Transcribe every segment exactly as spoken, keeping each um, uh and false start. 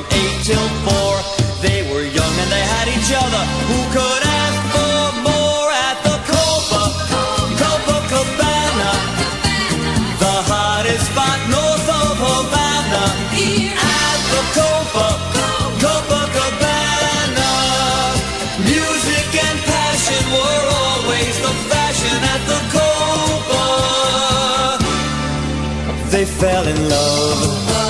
eight till four. They were young and they had each other. Who could ask for more at the Copa, Copacabana, the hottest spot north of Havana. At the Copa, Copacabana, music and passion were always the fashion at the Copa. They fell in love.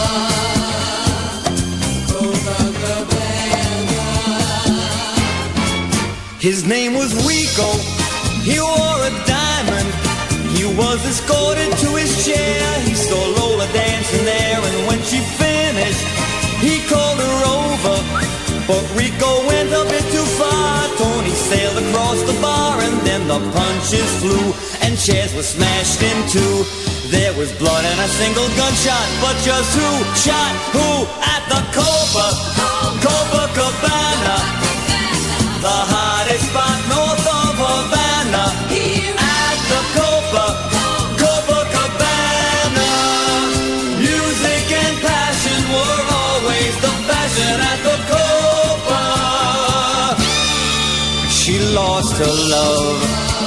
His name was Rico, he wore a diamond. He was escorted to his chair. He saw Lola dancing there, and when she finished, he called her over. But Rico went a bit too far. Tony sailed across the bar, and then the punches flew, and chairs were smashed in two. There was blood and a single gunshot, but just who shot who at the Copa, Copacabana, the hottest spot north of Havana. At the Copa, Copacabana, music and passion were always the fashion at the Copa. She lost her love.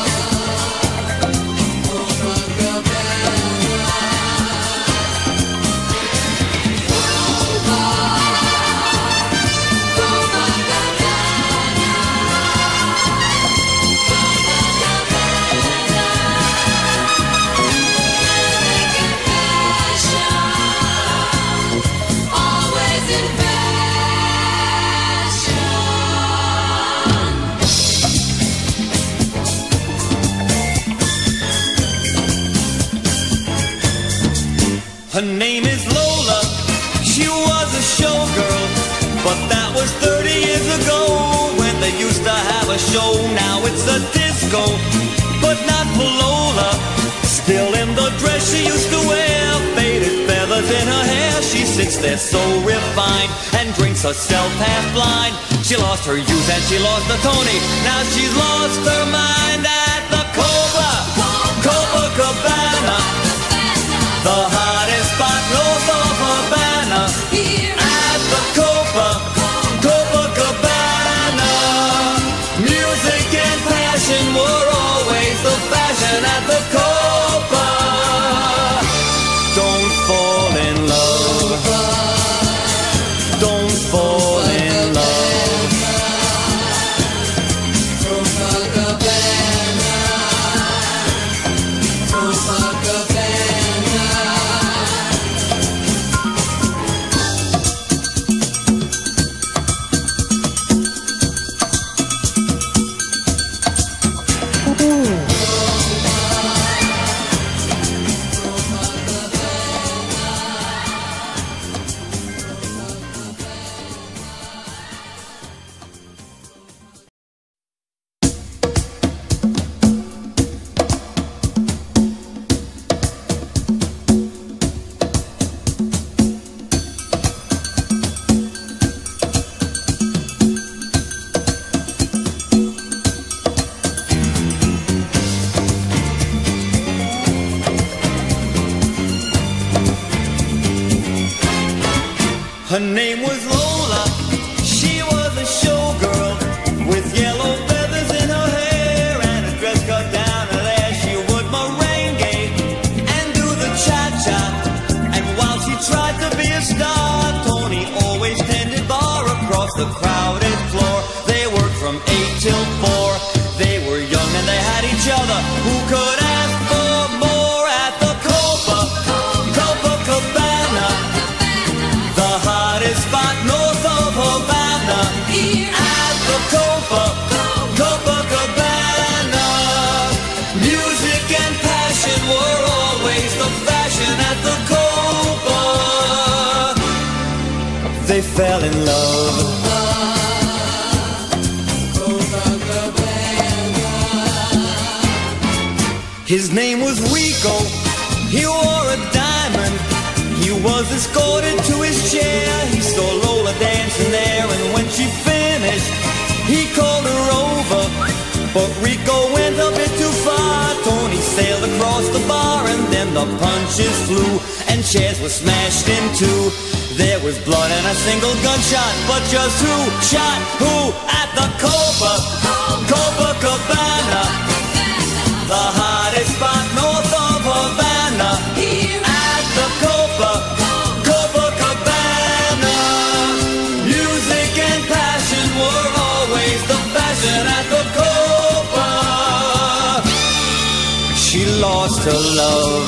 Her name is Lola, she was a showgirl, but that was thirty years ago, when they used to have a show. Now it's a disco, but not for Lola. Still in the dress she used to wear, faded feathers in her hair. She sits there so refined, and drinks herself half blind. She lost her youth and she lost the Tony. Now she's lost her mind at the Copa, Copacabana, the hottest spot north of Havana. At the Copa, Copacabana, music and passion were always the fashion at the Copa. Don't fall in love. Don't fall in love. Copacabana, Copacabana. Her name was Lola, she was a showgirl, with yellow feathers in her hair, and a dress cut down her there. She would merengue and do the cha-cha, and while she tried to be a star, Tony always tended bar across the crowded floor. They worked from eight till four. They were young and they had each other. Who could ask for more at the Copa, Copacabana, the hottest spot north of Havana. At the Copa, Copacabana, music and passion were always the fashion at the Copa. They fell in love. His name was Rico, he wore a diamond. He was escorted to his chair. He saw Lola dancing there, and when she finished, he called her over. But Rico went a bit too far. Tony sailed across the bar, and then then the punches flew, and chairs were smashed in two. There was blood and a single gunshot, but just who shot who at the Copa, Copacabana, the hottest spot north of Havana, at the Copa, Copacabana. Music and passion were always the fashion at the Copa. She lost her love.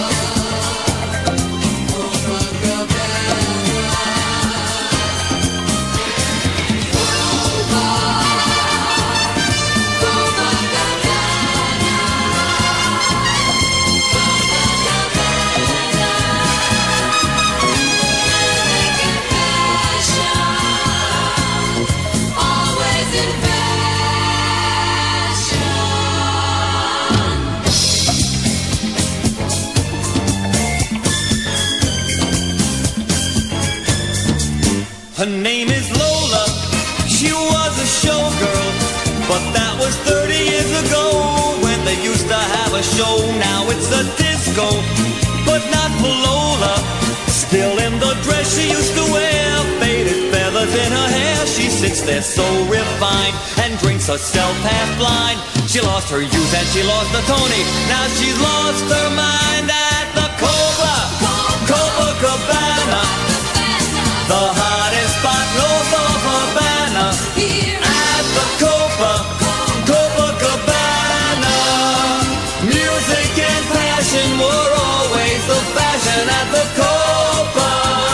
Her name is Lola, she was a showgirl, but that was thirty years ago when they used to have a show. Now it's a disco, but not for Lola. Still in the dress she used to wear, faded feathers in her hair. She sits there so refined and drinks herself half blind. She lost her youth and she lost her Tony. Now she's lost her mind at the Copa, Copacabana, the hottest spot north of Havana, at the Copa, Copacabana. Music and passion were always the fashion at the Copa.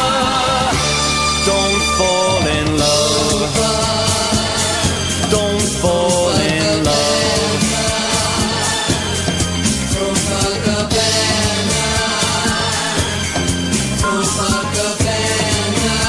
Don't fall in love. Don't fall in love. Copacabana, Copacabana.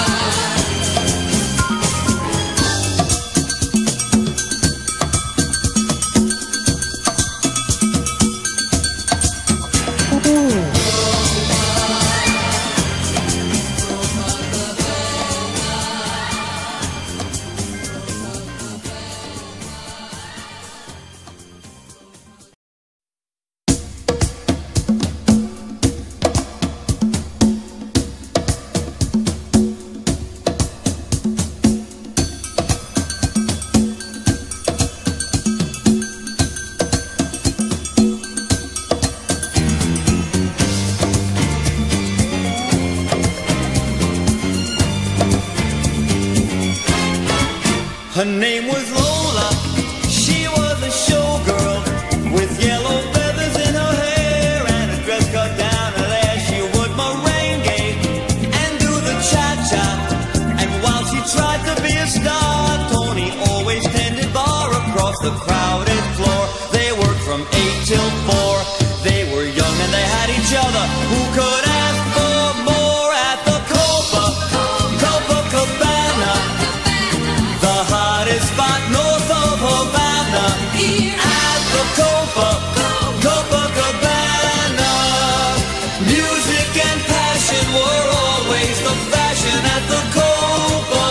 Her name was Lola, she was a showgirl, with yellow feathers in her hair and a dress cut down her there. She would merengue and do the cha-cha, and while she tried to be a star, Tony always tended bar across the crowded floor. They worked from eight till four, they were young and they had each other. Who could ask for more at the Copa, Copacabana, the hottest spot north of Havana, at the Copa, Copacabana. Music and passion were always the fashion at the Copa.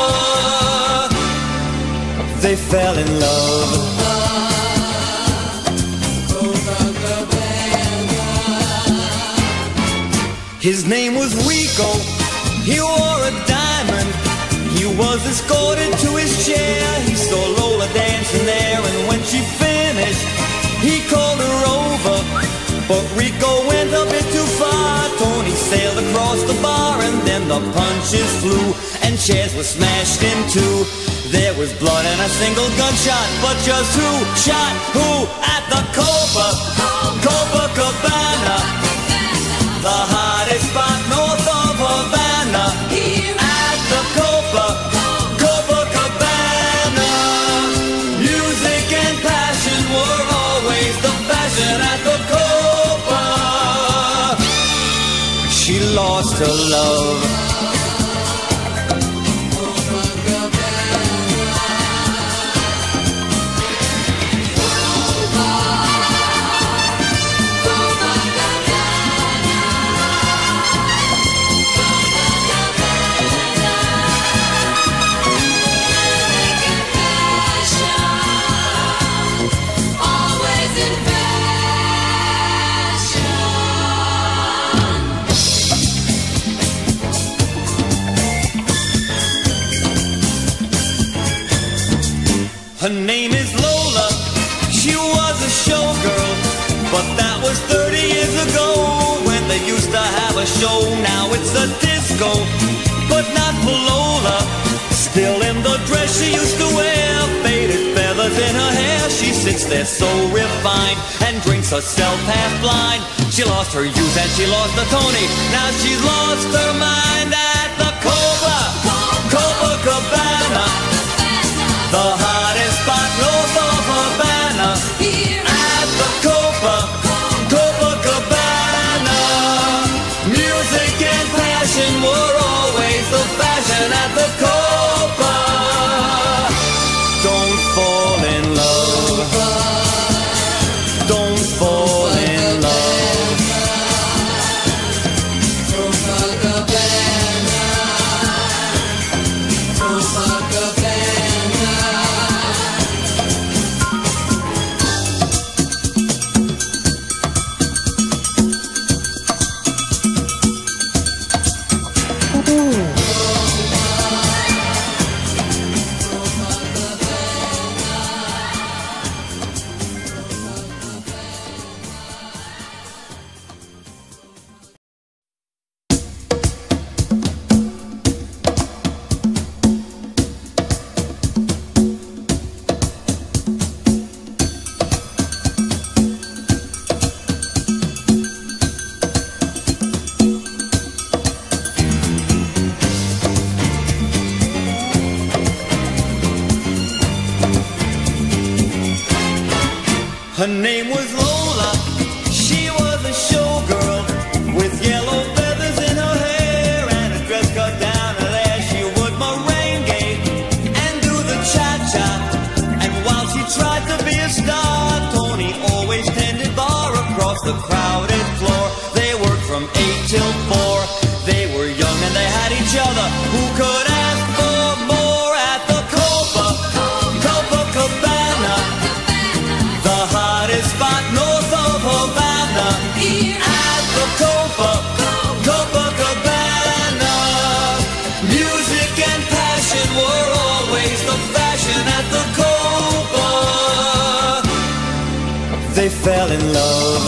They fell in love. His name was Rico, he wore a diamond. He was escorted to his chair, he saw Lola dancing there, and when she finished, he called her over. But Rico went a bit too far, Tony sailed across the bar, and then the punches flew, and chairs were smashed in two. There was blood and a single gunshot, but just who shot who at the Copa, Copacabana, the hottest spot north of Havana, at the Copa, Copacabana. Music and passion were always the fashion at the Copa. She lost her love. Always in fashion. Her name is Lola, she was a showgirl, but that was thirty years ago when they used to have a show. Now it's a disco, but not for Lola. Still in the dress she used to wear, faded feathers in her hair. She sits there so refined and drinks herself half blind. She lost her youth and she lost the Tony. Now she's lost her mind at the Copa, Copacabana, the hottest spot north of Havana. At the Copa, Copacabana, music and passion were always the fashion at the Copa. Don't fall in love, don't fall in love. Copacabana, Copacabana. Her name was Lola, she was a showgirl with yellow feathers in her hair and a dress cut down her there. She would merengue and do the cha-cha, and while she tried to be a star, Tony always tended bar across the crowded floor. They worked from eight till four, they were young and they had each other. Who could ask for more at the Copa, Copacabana, the hottest spot north of Havana. At the Copa, Copacabana, music and passion were always the fashion at the Copa. They fell in love.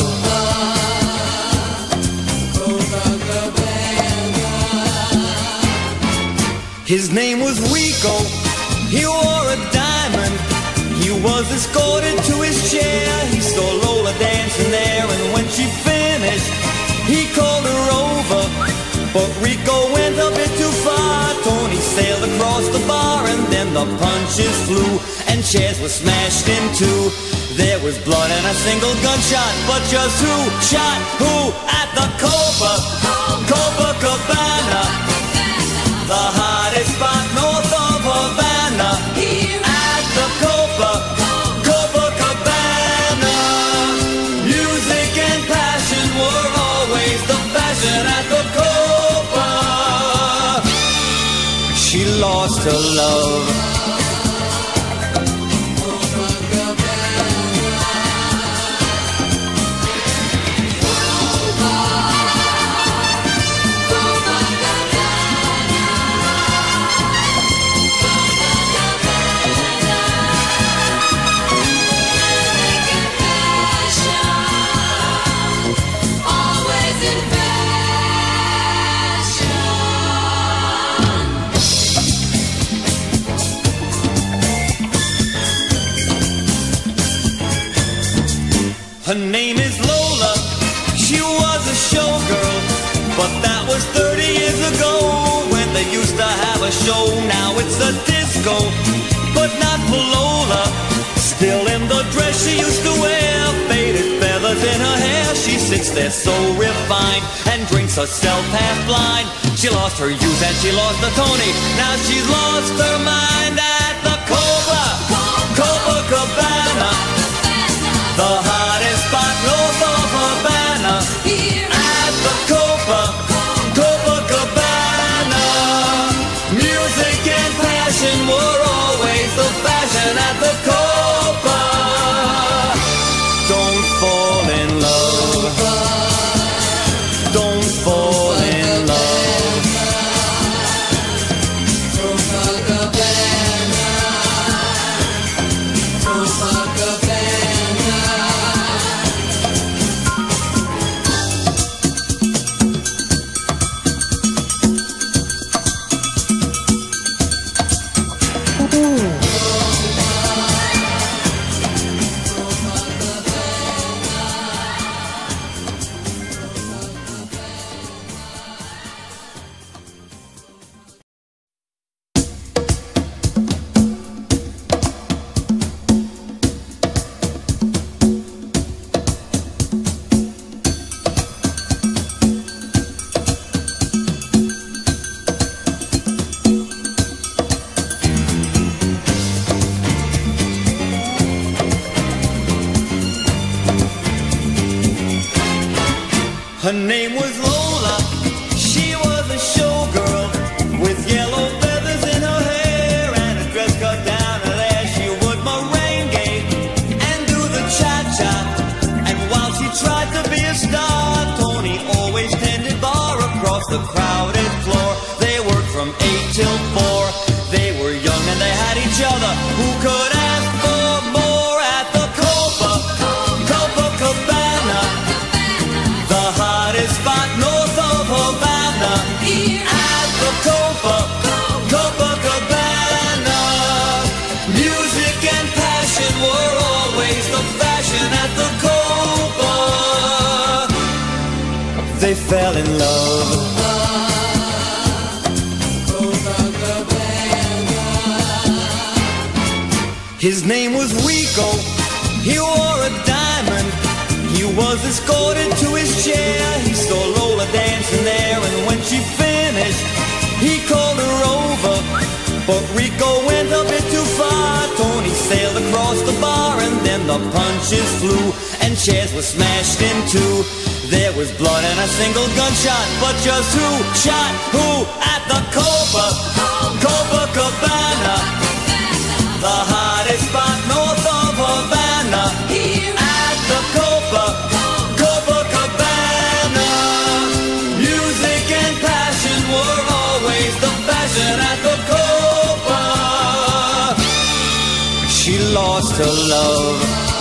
His name was Rico, he wore a diamond. He was escorted to his chair, he saw Lola dancing there, and when she finished, he called her over. But Rico went a bit too far, Tony sailed across the bar, and then the punches flew, and chairs were smashed in two. There was blood and a single gunshot, but just who shot who at the Copa, Copacabana, the hottest spot north of Havana. At the Copa, Copacabana, music and passion were always the fashion at the Copa. She lost her love. Her name is Lola, she was a showgirl, but that was thirty years ago when they used to have a show. Now it's a disco, but not for Lola. Still in the dress she used to wear, faded feathers in her hair. She sits there so refined and drinks herself half blind. She lost her youth and she lost the Tony. Now she's lost her mind at the Copa, Copacabana, the hottest spot north of Havana. At the Copa, Copacabana, music and passion were always the fashion at the Copa. Don't fall in love, don't fall in love. Her name was Lola, she was a showgirl with yellow feathers in her hair and a dress cut down to there. She would merengue and do the cha-cha, and while she tried to be a star, Tony always tended bar across the crowded floor. They worked from eight till four. They were young and they had each other. Who could ask for more at the Copa, Copacabana, the hottest spot north of Havana? At the Copa, Copacabana, music and passion were always the fashion at the Copa. They fell in love. His name was Rico, he wore a diamond. He was escorted to his chair. He saw Lola dancing there, and when she finished, he called her over. But Rico went a bit too far. Tony sailed across the bar, and then the punches flew, and chairs were smashed in two. There was blood and a single gunshot, but just who shot who at the Copa, Copacabana, the hottest spot north of Havana? At the Copa, Copacabana, music and passion were always the fashion at the Copa. She lost her love.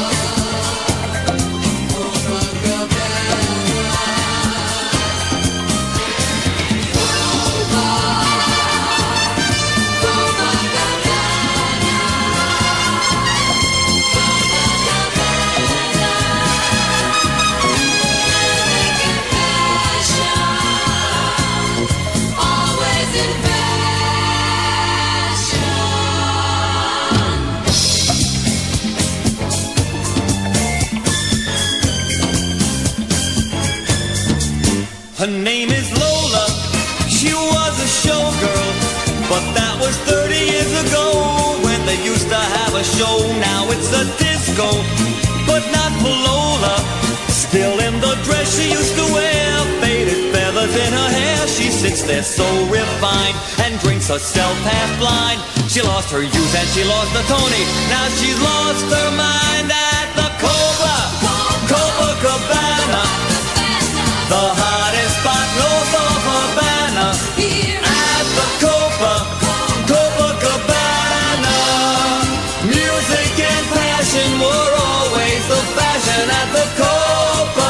Her name is Lola, she was a showgirl, but that was thirty years ago when they used to have a show. Now it's a disco, but not for Lola. Still in the dress she used to wear, faded feathers in her hair. She sits there so refined and drinks herself half blind. She lost her youth and she lost her Tony. Now she's lost her mind at the Copa, Copacabana, the hottest spot north of Havana. At the Copa, Copacabana, music and passion were always the fashion at the Copa.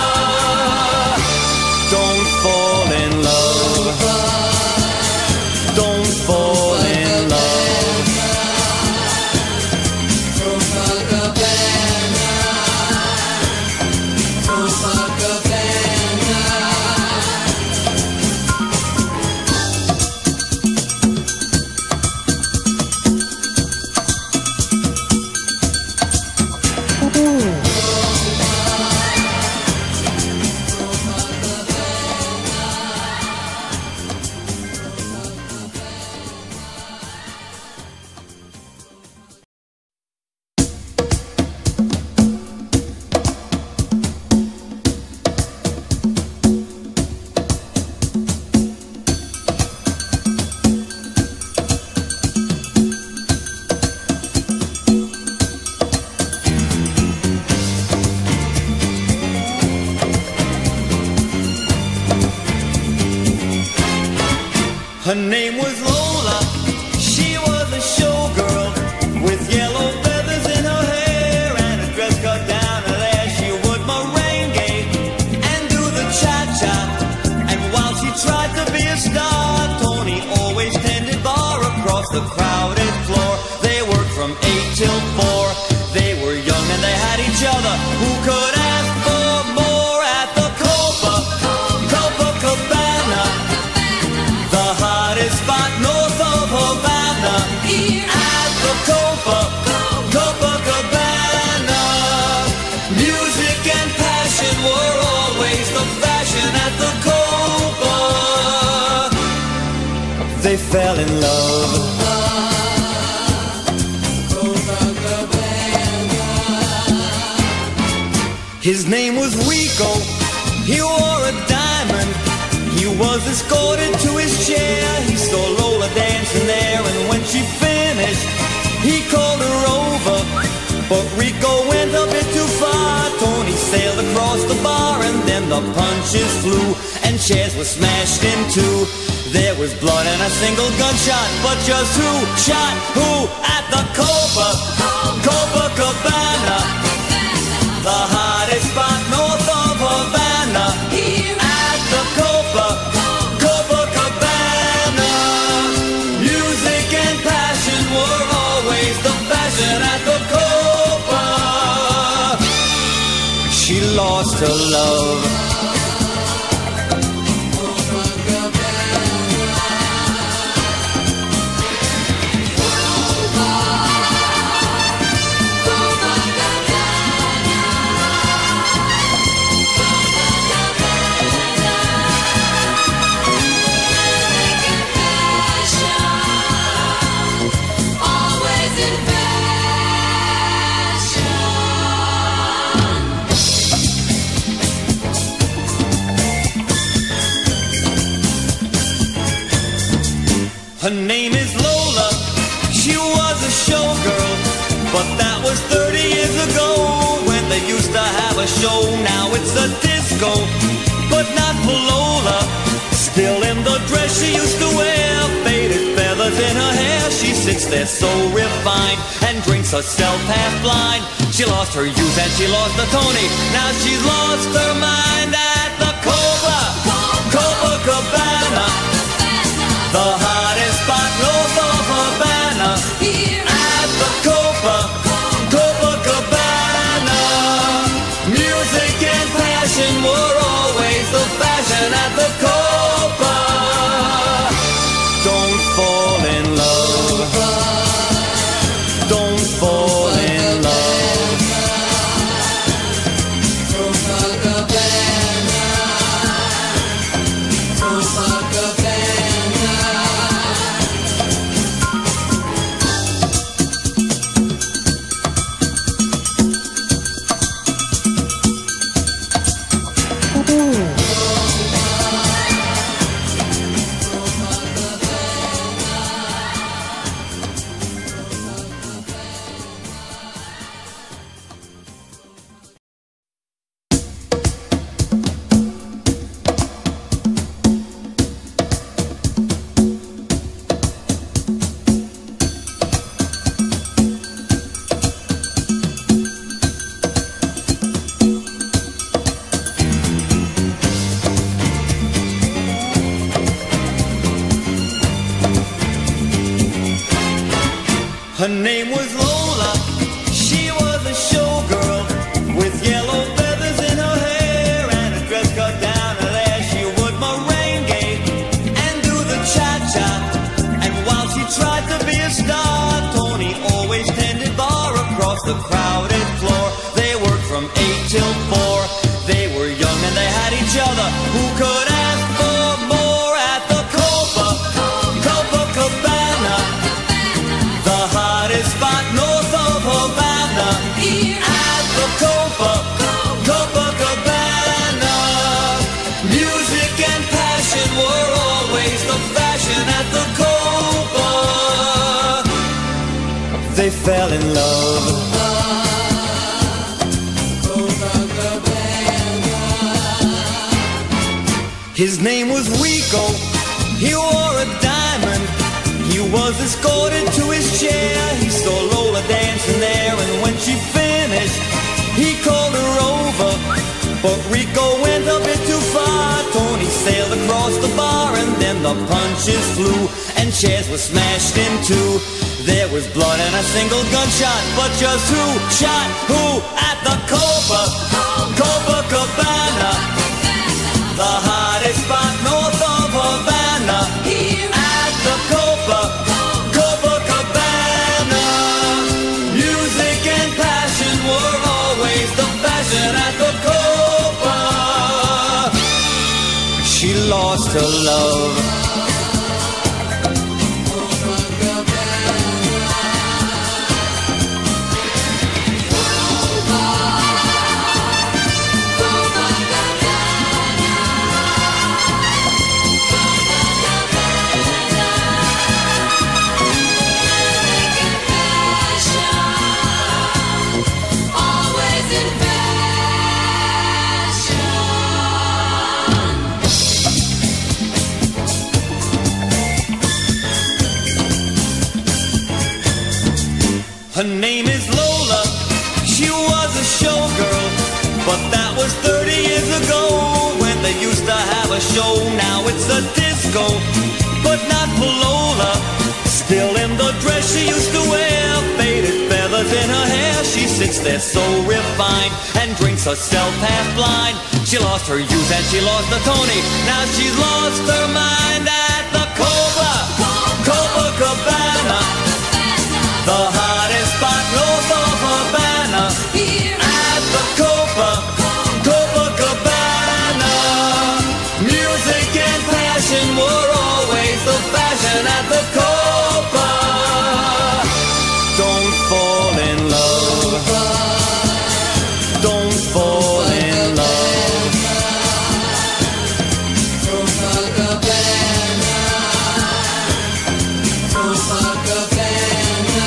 Don't fall in love. Don't fall in love. Copacabana, Copacabana. Her name was Lola, she was a showgirl with yellow feathers in her hair and a dress cut down to there. She would merengue and do the cha-cha, and while she tried to be a star, Tony always tended bar across the crowded floor. They worked from eight till four. They were young and they had each other. Who could ask for more at the Copa, Copacabana, the hottest spot north of Havana? At the Copa, Copacabana, music and passion were always the fashion at the Copa. They fell in love. His name was Rico, he wore a diamond. was escorted to his chair. He saw Lola dancing there, and when she finished, he called her over. But Rico went a bit too far. Tony sailed across the bar, and then the punches flew, and chairs were smashed in two. There was blood and a single gunshot, but just who shot who at the Copa, Copacabana, the hottest spot north of Havana. At the Copa, Copacabana, music and passion were always the fashion at the Copa. She lost her love. Her name is Lola, she was a showgirl, but that was thirty years ago, when they used to have a show. Now it's a disco, but not for Lola. Still in the dress she used to wear, faded feathers in her hair. She sits there so refined, and drinks herself half blind. She lost her youth and she lost the Tony. Now she's lost her mind at the Copa, Copacabana, the hottest spot north of Havana. At the Copa, Copacabana, music and passion were always the fashion at the Copa. Don't fall in love. Don't fall in love. Copacabana, Copacabana. Her name was Lola, she was a showgirl, with yellow feathers in her hair, and a dress cut down her there. She would merengue and do the cha-cha, and while she tried to be a star, Tony always tended bar across the crowded floor. They worked from eight till four. They were young and they had each other. Who could ask for more at the Copa, Copacabana, the hottest spot north of Havana. At the Copa, Copacabana, music and passion were always the fashion at the Copa. They fell in love. His name was Rico, he wore a diamond. He was escorted to his chair. He saw Lola dancing there, and when she finished, he called her over. But Rico went a bit too far. Tony sailed across the bar, and then the punches flew, and chairs were smashed in two. There was blood and a single gunshot, but just who shot who at the Copa, Copacabana, the hottest spot north of Havana. At the Copa, Copacabana, music and passion were always the fashion at the Copa. She lost her love. Her name is Lola, she was a showgirl, but that was thirty years ago when they used to have a show. Now it's a disco, but not for Lola. Still in the dress she used to wear, faded feathers in her hair. She sits there so refined and drinks herself half blind. She lost her youth and she lost the Tony. Now she's lost her mind at the Cobra, Copacabana, the hottest spot north of Havana. At the Copa, Copacabana, music and passion were always the fashion at the Copa. Don't fall in love, don't fall in love. Copacabana, Copacabana.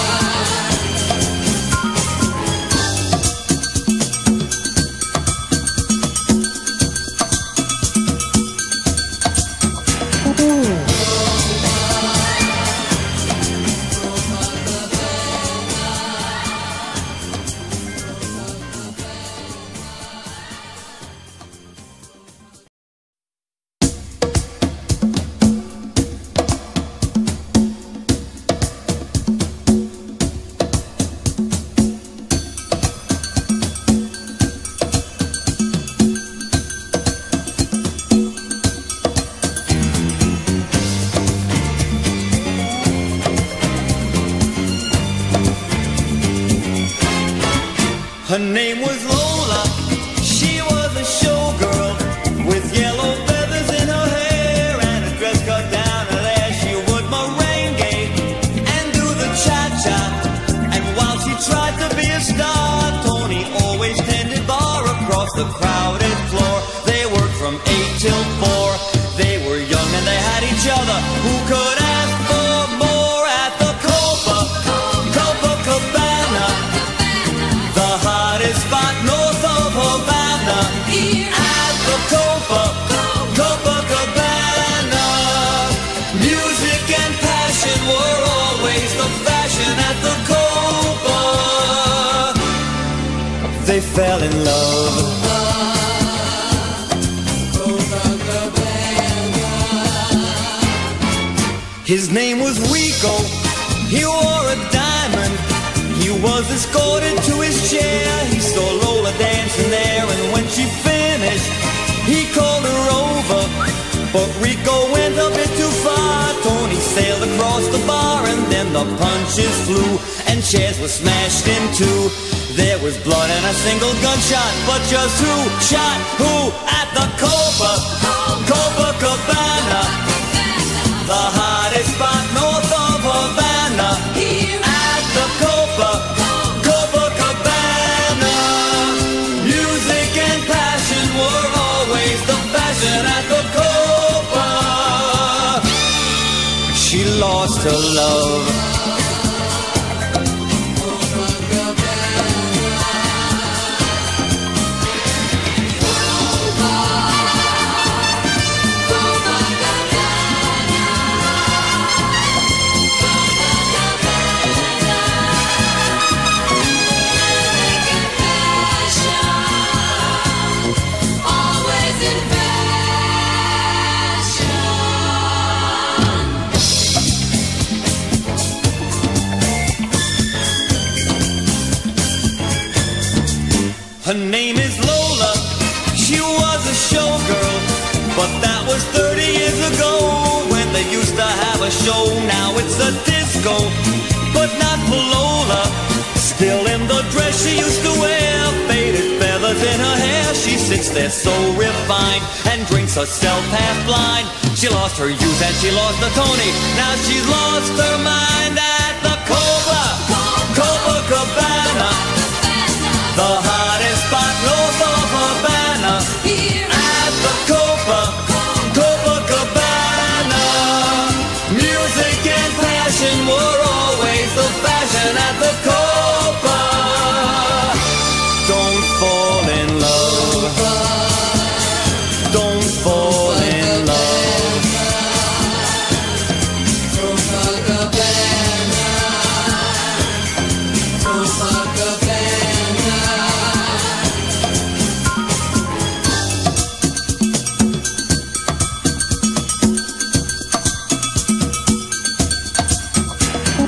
Her name was Lola, she was a showgirl, with yellow feathers in her hair and a dress cut down her there. She would merengue and do the cha-cha, and while she tried to be a star, Tony always tended bar across the crowded floor. They worked from eight till four, they were young and they had each other. Who could ask for more at the Copa, Copacabana, the hottest spot north of Havana. At the Copa, Copacabana, music and passion were always the fashion at the Copa. They fell in love. His name was Rico, he wore a diamond. He was escorted to his chair, he saw Lola dancing there, and when she finished, he called her over. But Rico went a bit too far, Tony sailed across the bar, and then the punches flew, and chairs were smashed in two. There was blood and a single gunshot, but just who shot who at the Copa, Copacabana, the hottest spot north of Havana. At the Copa, Copacabana, music and passion were always the fashion at the Copa. She lost her love. Her name is Lola, she was a showgirl, but that was thirty years ago when they used to have a show. Now it's a disco, but not for Lola. Still in the dress she used to wear, faded feathers in her hair. She sits there so refined and drinks herself half blind. She lost her youth and she lost the Tony. Now she's lost her mind at the Copa, Copacabana, the hottest spot north of Havana. At the Copa, Copacabana, music and passion were always the fashion at the Copa. Don't fall in love, don't fall in love. Copacabana.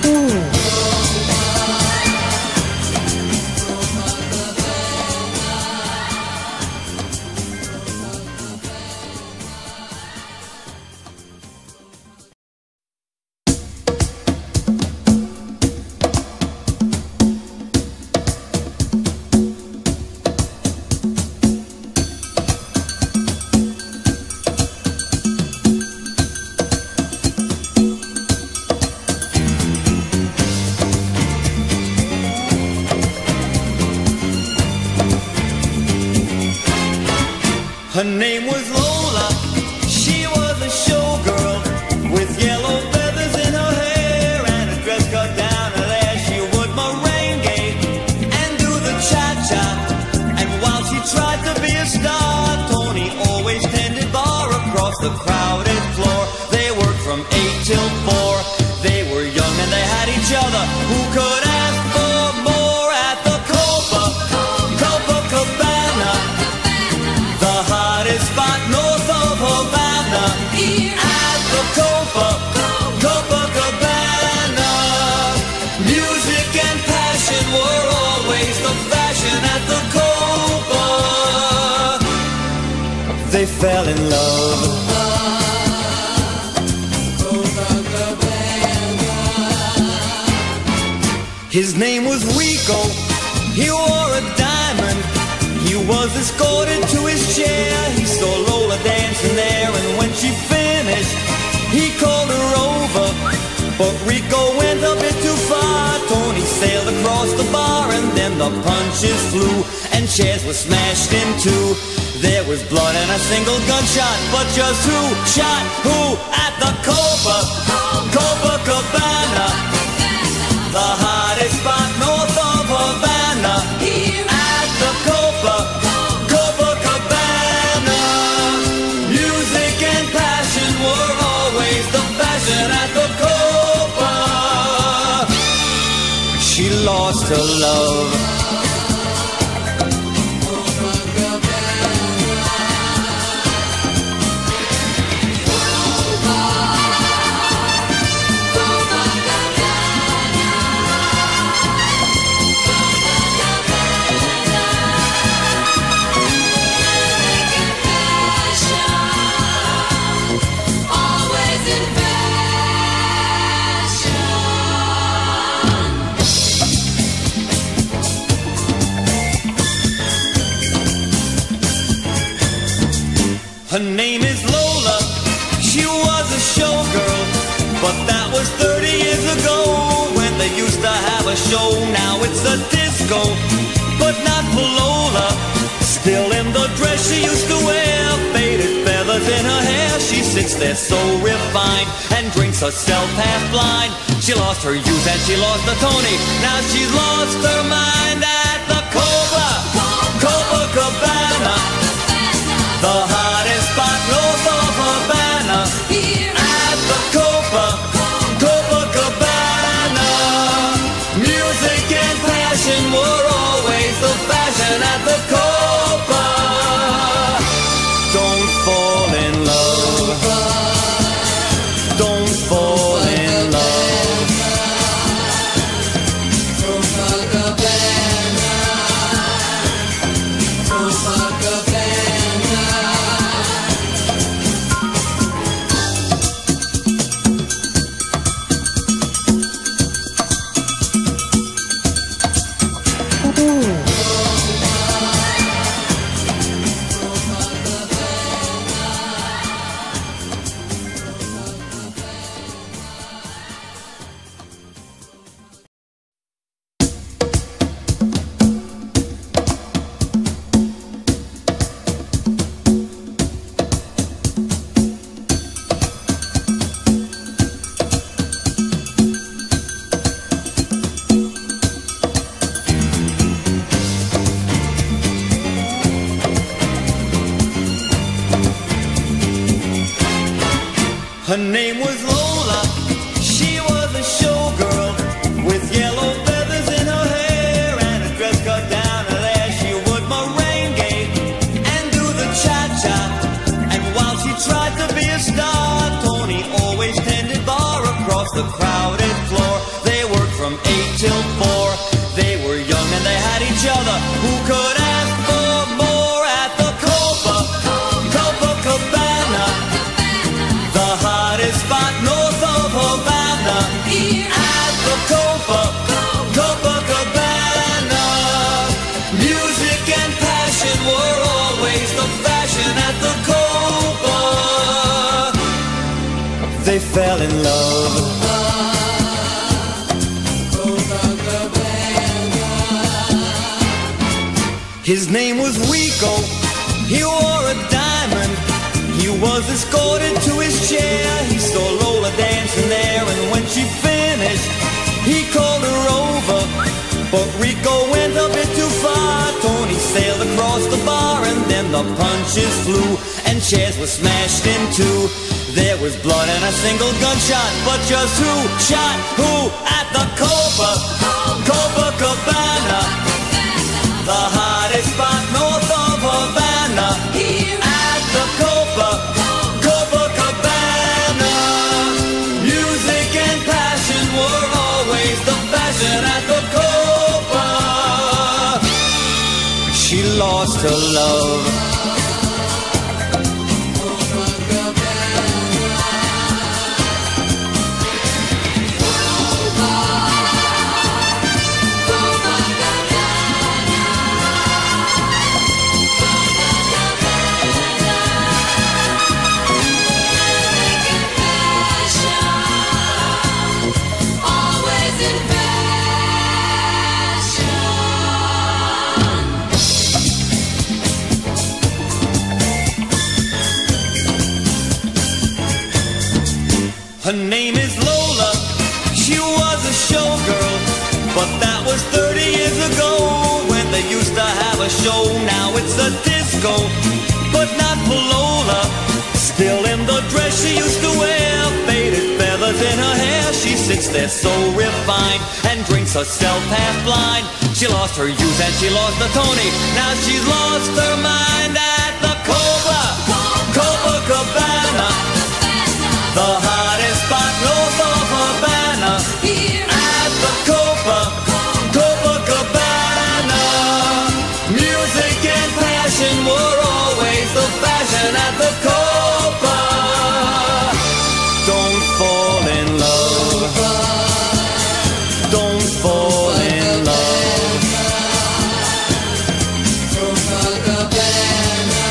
Her name was Lola, she was a showgirl with yellow feathers in her hair and a dress cut down to there. She would merengue and do the cha-cha, and while she tried to be a star, Tony always tended bar across the crowded floor. They worked from eight till four, they were young and they had each other. Who could ask for more at the Copa, Copacabana, the hottest spot north of Havana? At the Copa, Copacabana, music and passion were always the fashion at the Copa. They fell in love. His name was Rico, he wore a diamond. He was escorted to his chair, he saw Lola dancing there, and when she finished, he called her over. But Rico went a bit too far, Tony sailed across the bar, and then the punches flew, and chairs were smashed in two. There was blood and a single gunshot, but just who shot who at the Copa, Copacabana, the hottest spot north of Havana? At the Copa, Copacabana, music and passion were always the fashion at the Copa. She lost her love. Her name is Lola, she was a showgirl, but that was thirty years ago, when they used to have a show. Now it's a disco, but not for Lola. Still in the dress she used to wear, faded feathers in her hair. She sits there so refined and drinks herself half blind. She lost her youth and she lost the Tony. Now she's lost her mind at the Copa, Copacabana, the hottest spot north of Havana. At the Copa, Copacabana, music and passion were always the fashion at the Copa. Don't fall in love, don't fall in love. Copacabana, Copacabana. Her name was Lola, she was a showgirl with yellow feathers in her hair and a dress cut down to there. She would merengue and do the cha-cha, and while she tried to be a star, Tony always tended bar across the crowded floor. They fell in love. His name was Rico, he wore a diamond. He was escorted to his chair. He saw Lola dancing there, and when she finished, he called her over. But Rico went a bit too far. Tony sailed across the bar, and then the punches flew, and chairs were smashed in two. There was blood and a single gunshot, but just who shot who at the Copa, Copacabana, the hottest spot north of Havana. At the Copa, Copacabana, music and passion were always the fashion at the Copa. She lost her love. Her name is Lola, she was a showgirl, but that was thirty years ago, when they used to have a show. Now it's a disco, but not for Lola. Still in the dress she used to wear, faded feathers in her hair. She sits there so refined, and drinks herself half blind. She lost her youth and she lost the Tony, now she's lost her mind. At the Copa, Copacabana, the hottest spot north of Havana. At the Copa, Copacabana, music and passion were always the fashion at the Copa. Don't fall in love. Don't fall in love. Copacabana,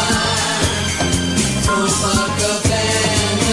Copacabana.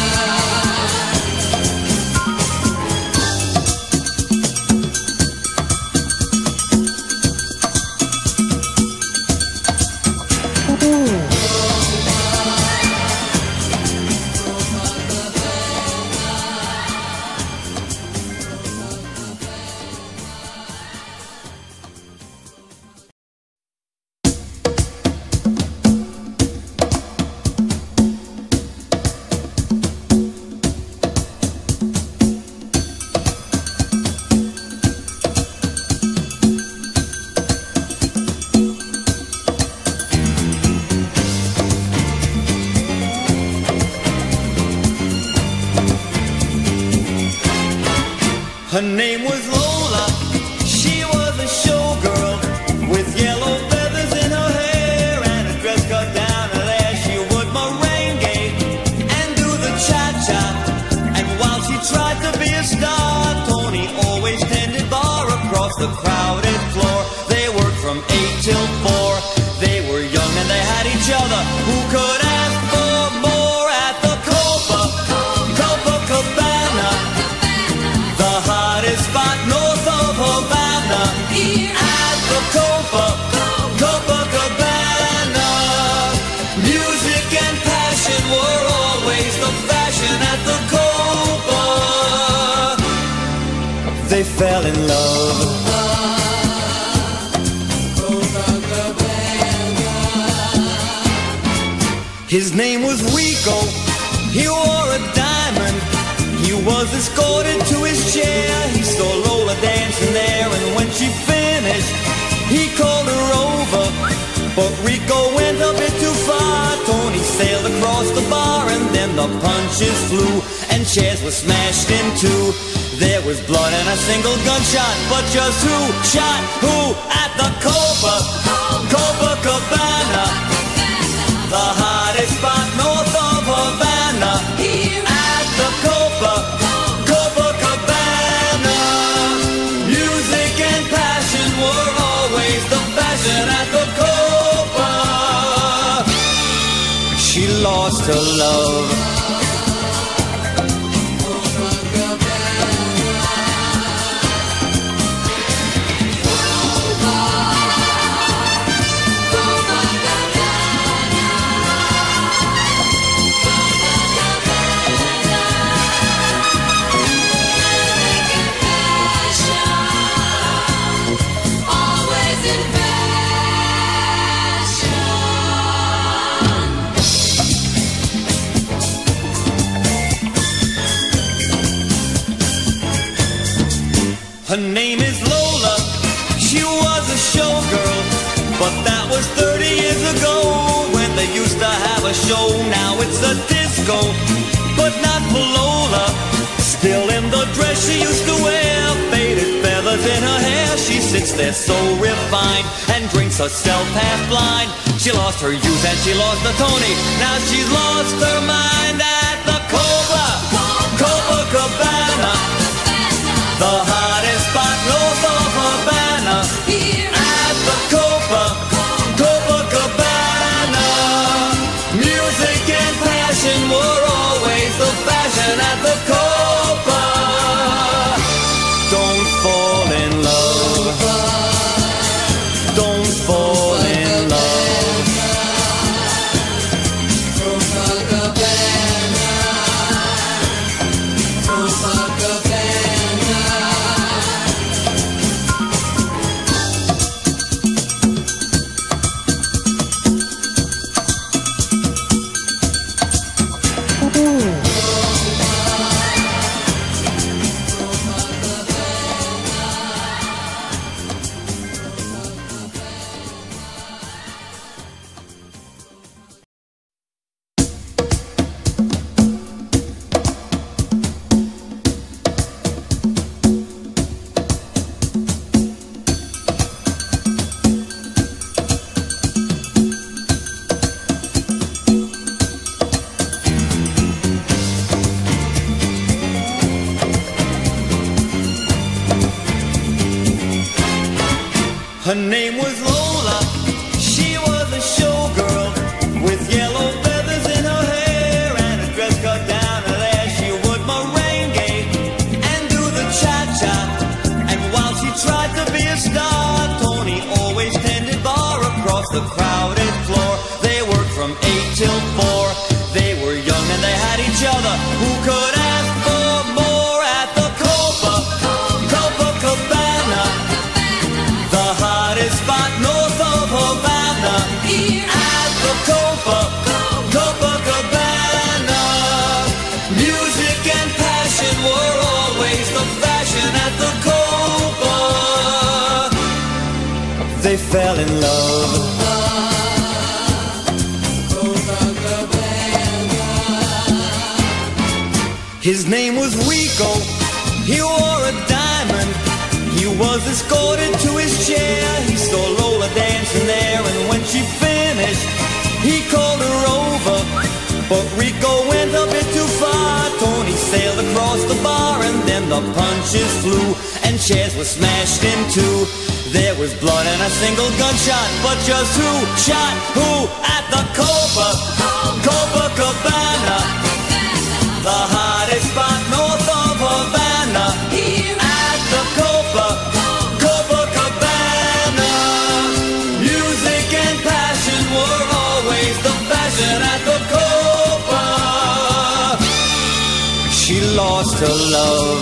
Her name was Lola, she was a showgirl, with yellow feathers in her hair, and a dress cut down her there. She would merengue and do the cha-cha, and while she tried to be a star, Tony always tended bar across the crowded floor. They worked from eight till four, they were young and they had each other. Who could ask for more? At the Copa, Copacabana, the hottest spot north of Havana. At the Copa, Copacabana, music and passion were always the fashion at the Copa. They fell in love. His name was Rico, he wore a diamond. He was escorted to his chair. He saw Lola dancing there, and when she finished, he called her over. But Rico went a bit too far. Tony sailed across the bar, and then the punches flew, and chairs were smashed in two. There was blood and a single gunshot, but just who shot who at the Copa, Copacabana, the hottest spot north of Havana. At the Copa, Copacabana, music and passion were always the fashion at the Copa. She lost her love. Her name is Lola, she was a showgirl, but that was thirty years ago when they used to have a show. Now it's a disco, but not for Lola. Still in the dress she used to wear, faded feathers in her hair. She sits there so refined and drinks herself half blind. She lost her youth and she lost her Tony. Now she's lost her mind at the Cobra, Copacabana, the hottest spot north of Havana. At the Copa, Copacabana, music and passion were always the fashion at the Copa. Don't fall in love, don't fall in love. Copacabana, Copacabana. Her name was Lola, she was a showgirl, with yellow feathers in her hair and a dress cut down to there. She would merengue and do the cha-cha, and while she tried to be a star, Tony always tended bar across the crowded floor. They worked from eight till four, they were young and they had each other. Who could ask for more at the Copa, Copacabana, the hottest spot north of Havana. At the Copa, Copacabana, music and passion were always the fashion at the Copa. They fell in love. His name was Rico, he wore a diamond. He was escorted to his chair, he saw Lola dancing there, and when she finished, he called her over. But Rico went a bit too far, Tony sailed across the bar, and then the punches flew, and chairs were smashed in two. There was blood and a single gunshot, but just who shot who at the Copa, Copacabana, the hottest spot north of Havana. At the Copa, Copacabana, music and passion were always the fashion at the Copa. She lost her love.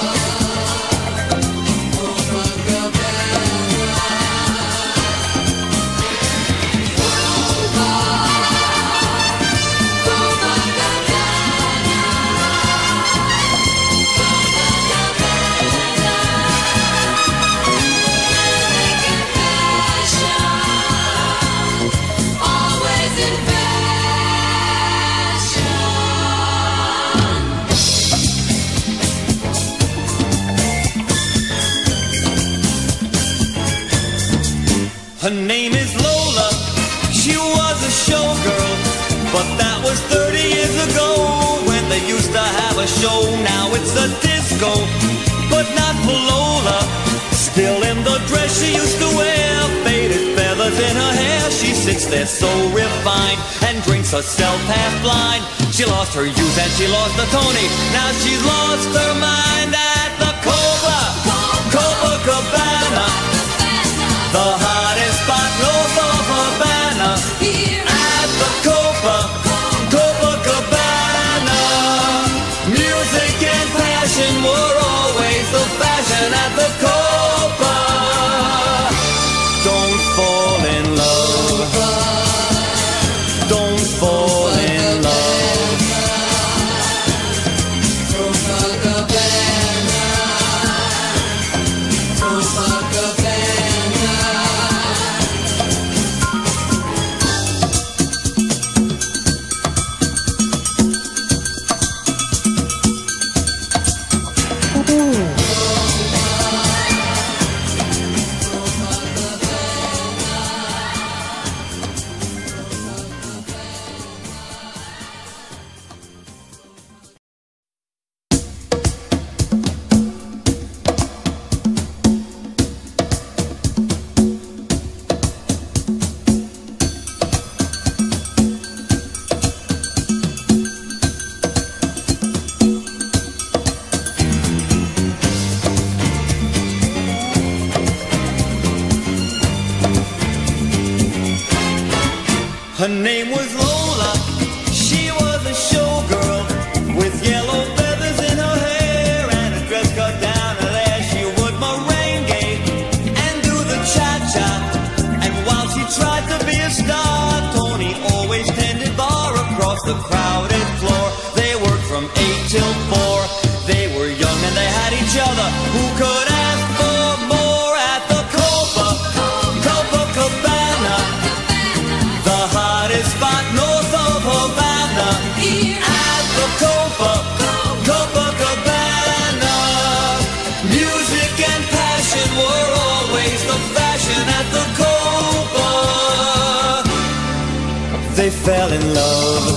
Her name is Lola, she was a showgirl, but that was thirty years ago when they used to have a show. Now it's a disco, but not for Lola. Still in the dress she used to wear, faded feathers in her hair. She sits there so refined and drinks herself half blind. She lost her youth and she lost her Tony. Now she's lost her mind at the Copa, Copacabana, the hottest spot north of Havana. At the Copa, Copacabana, music and passion were always the fashion at the Copa. Don't fall in love, don't fall in love. Copacabana, Her name was Lola. She was a showgirl with yellow feathers in her hair and a dress cut down to there. She would merengue and do the cha-cha. And while she tried to be a star, Tony always tended bar across the crowded floor. They worked from eight till four. They were young and they had each other. Who could ask for more at the Copa, Copacabana, the hottest spot north of Havana. At the Copa, Copacabana, music and passion were always the fashion at the Copa. They fell in love.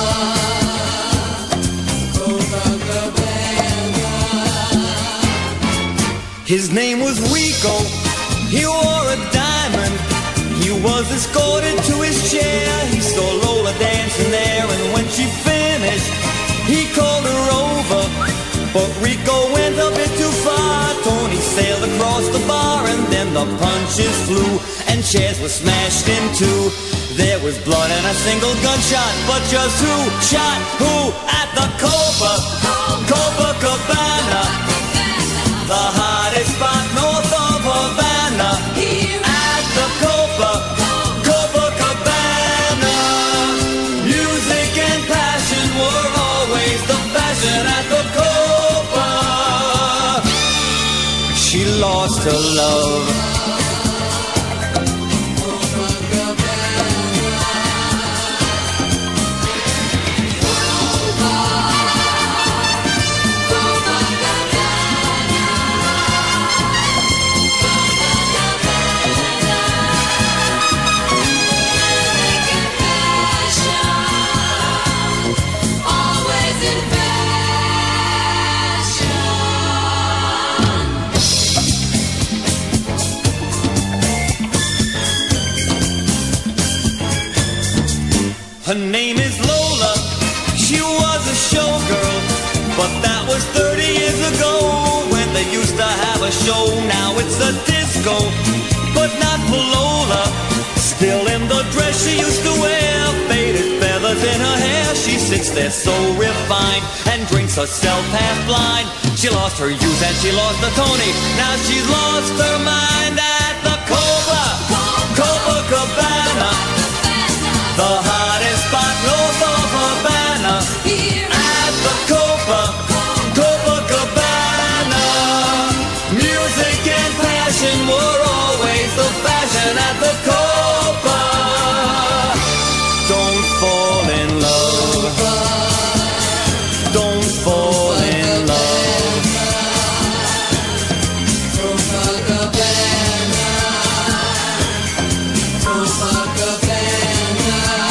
His name was Rico, he wore a diamond. He was escorted to his chair. He saw Lola dancing there, and when she finished, he called her over. But Rico went a bit too far. Tony sailed across the bar, and then the punches flew, and chairs were smashed in two. There was blood and a single gunshot, but just who shot who at the Copa, Copacabana, the hottest spot north of Havana. At the Copa, Copacabana, music and passion were always the fashion at the Copa. She lost her love. Her name is Lola, she was a showgirl, but that was thirty years ago when they used to have a show. Now it's a disco, but not for Lola. Still in the dress she used to wear, faded feathers in her hair. She sits there so refined and drinks herself half blind. She lost her youth and she lost the Tony. Now she's lost her mind at the Copa, Copacabana, the hottest spot north of Havana. At the Copa, Copacabana, music and passion were always the fashion at the Copa. Don't fall in love. Don't fall in love. Copacabana, Copacabana.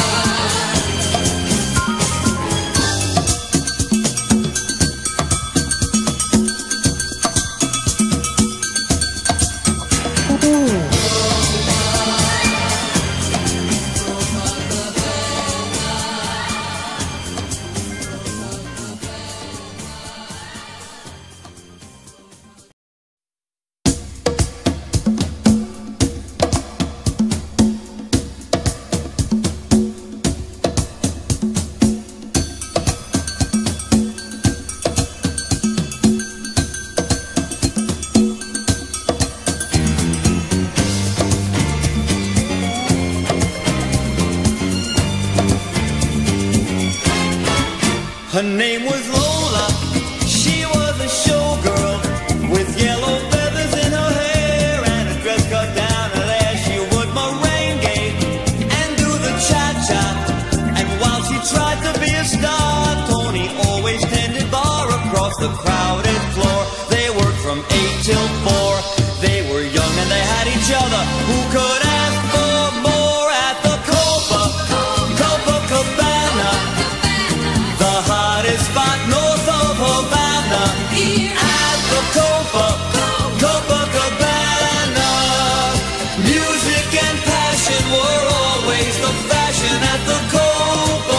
Her name was Lola, she was a showgirl with yellow feathers in her hair and a dress cut down to there. She would merengue and do the cha-cha. And while she tried to be a star, Tony always tended bar across the crowded floor. They worked from eight till four. They were young and they had each other. Who could ask for more at the Copa, Copacabana, the hottest spot north of Havana. At the Copa, Copacabana, music and passion were always the fashion at the Copa.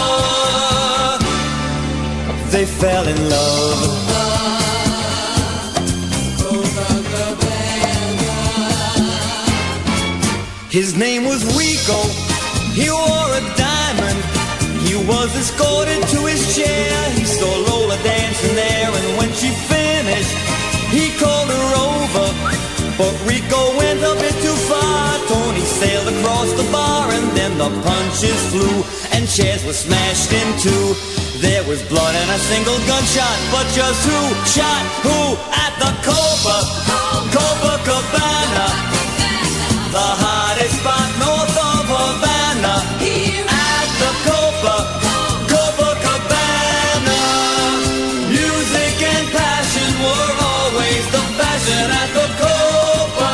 They fell in love. His name was Rico, He wore a diamond. He was escorted to his chair. He saw Lola dancing there, and when she finished, he called her over. But Rico went a bit too far. Tony sailed across the bar, and then the punches flew, and chairs were smashed in two. There was blood and a single gunshot, but just who shot who at the Copa, Copacabana, the hottest spot north of Havana, at the Copa, Copacabana. Music and passion were always the fashion at the Copa.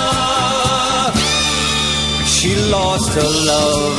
She lost her love.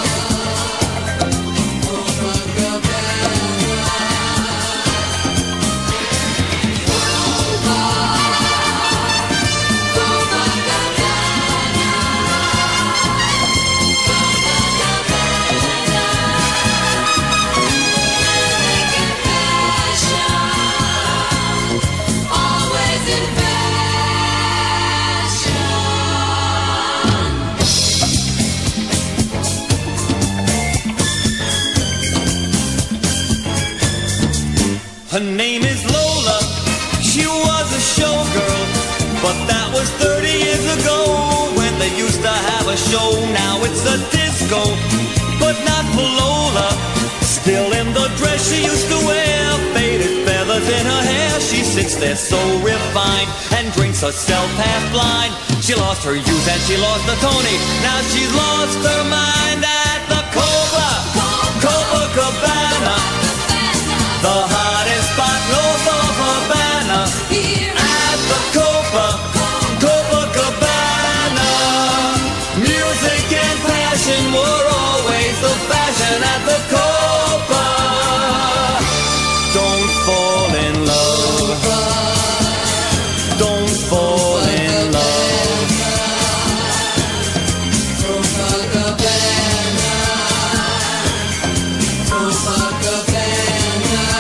Her name is Lola, she was a showgirl, but that was thirty years ago, when they used to have a show. Now it's a disco, but not for Lola. Still in the dress she used to wear, faded feathers in her hair. She sits there so refined, and drinks herself half blind. She lost her youth and she lost her Tony. Now she's lost her mind at the Copa, Copacabana, the hottest spot north of Havana, at the Copa, Copacabana. Music and passion were always the fashion at the Copa. Don't fall in love. Don't fall in love. Copacabana, Copacabana.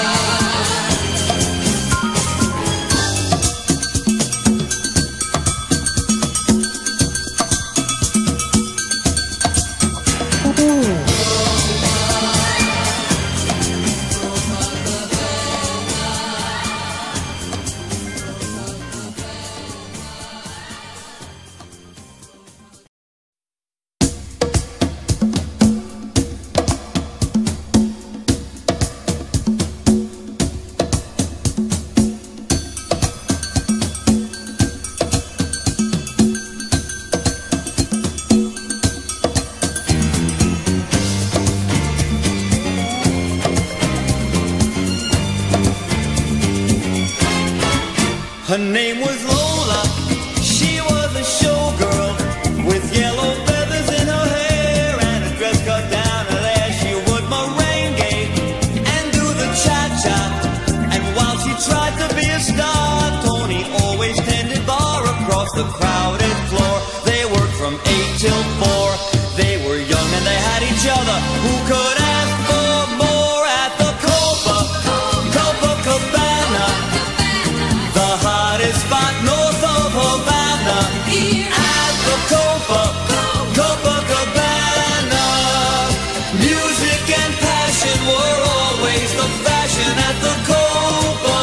Her name was Lola, she was a showgirl, with yellow feathers in her hair, and a dress cut down her there. She would merengue and do the cha-cha, and while she tried to be a star, Tony always tended bar across the crowded floor. They worked from eight till four. They were young and they had each other. Who could ask for more at the Copa, Copacabana, the hottest spot north of Havana, at the Copa, Copacabana. Music and passion were always the fashion at the Copa.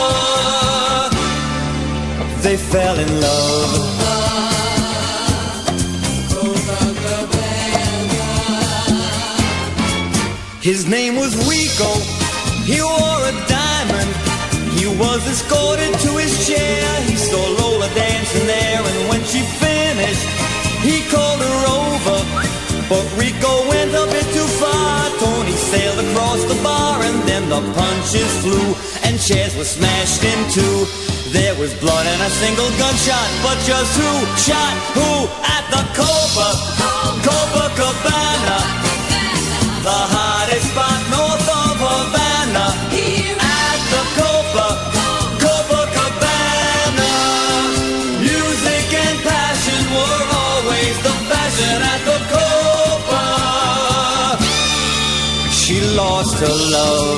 They fell in love. His name was Rico, he wore a diamond. He was escorted to his chair. He saw Lola dancing there, and when she finished, he called her over. But Rico went a bit too far. Tony sailed across the bar, and then the punches flew, and chairs were smashed in two. There was blood and a single gunshot, but just who shot who at the Copa, Copacabana, the hottest spot north of Havana, at the Copa, Copacabana. Music and passion were always the fashion at the Copa. She lost her love.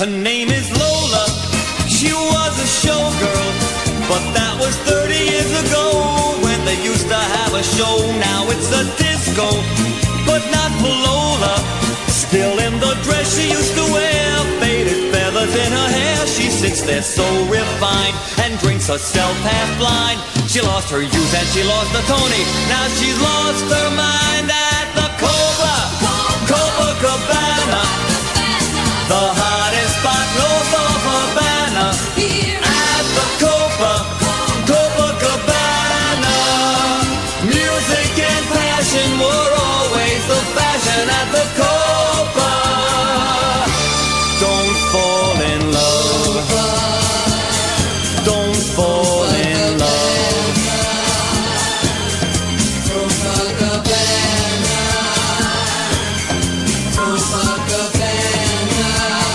Her name is Lola, she was a showgirl, but that was thirty years ago when they used to have a show. Now it's a disco, but not for Lola. Still in the dress she used to wear, faded feathers in her hair. She sits there so refined and drinks herself half blind. She lost her youth and she lost the Tony. Now she's lost her mind at the Copa, Copacabana, the hottest spot north of Havana. At the Copa, Copacabana, music and passion were always the fashion at the Copa. Don't fall in love, don't fall in love. Copacabana, Copacabana.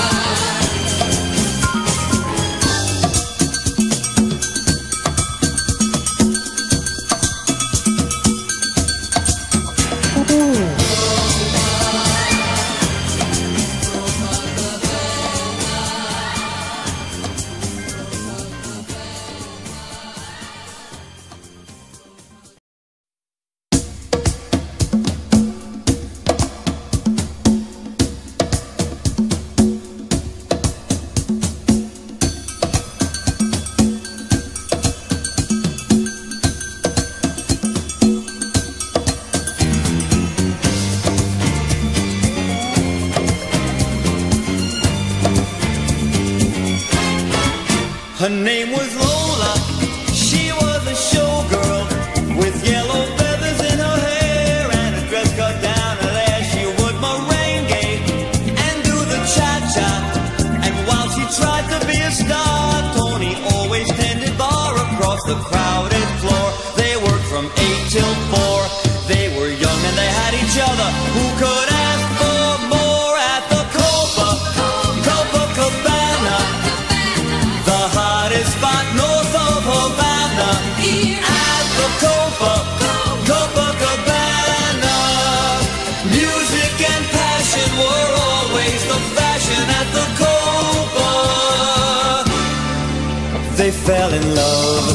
Her name was Lola, she was a showgirl with yellow feathers in her hair and a dress cut down her there. She would merengue and do the cha-cha, and while she tried to be a star, Tony always tended bar across the crowded floor. They worked from eight till four, they were young and they had each other. Who could ask for more at the Copa, Copacabana, the hottest spot north of Havana. At the Copa, Copacabana, music and passion were always the fashion at the Copa. They fell in love.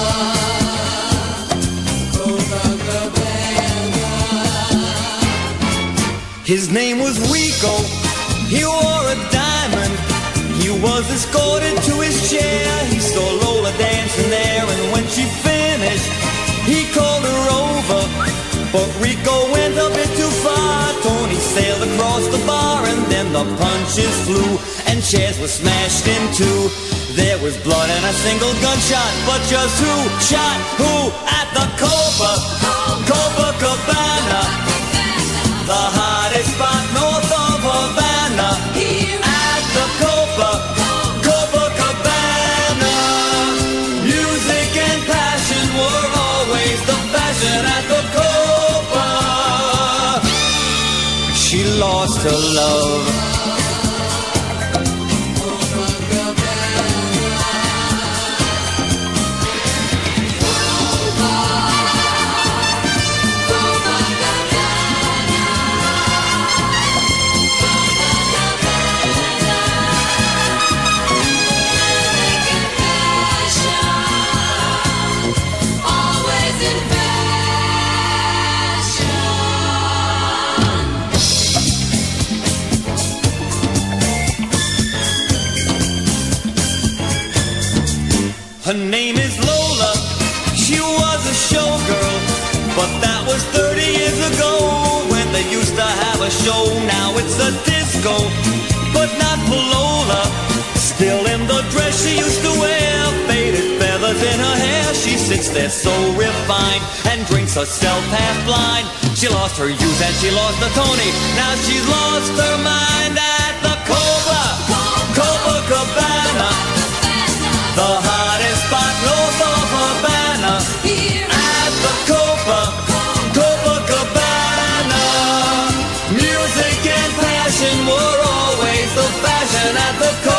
His name was Rico, he wore a diamond. He was escorted to his chair. He saw Lola dancing there, and when she finished, he called her over. But Rico went a bit too far. Tony sailed across the bar, and then the punches flew, and chairs were smashed in two. There was blood and a single gunshot, but just who shot who at the Copa, Copacabana, the hottest spot north of Havana. At the Copa, Copacabana, music and passion were always the fashion at the Copa. She lost her love. Her name is Lola, she was a showgirl, but that was thirty years ago when they used to have a show. Now it's a disco, but not for Lola. Still in the dress she used to wear, faded feathers in her hair. She sits there so refined and drinks herself half blind. She lost her youth and she lost the Tony. Now she's lost her mind at the Copa, Copacabana, the hottest spot north of Havana. At the Copa, Copacabana, music and passion were always the fashion at the Copa.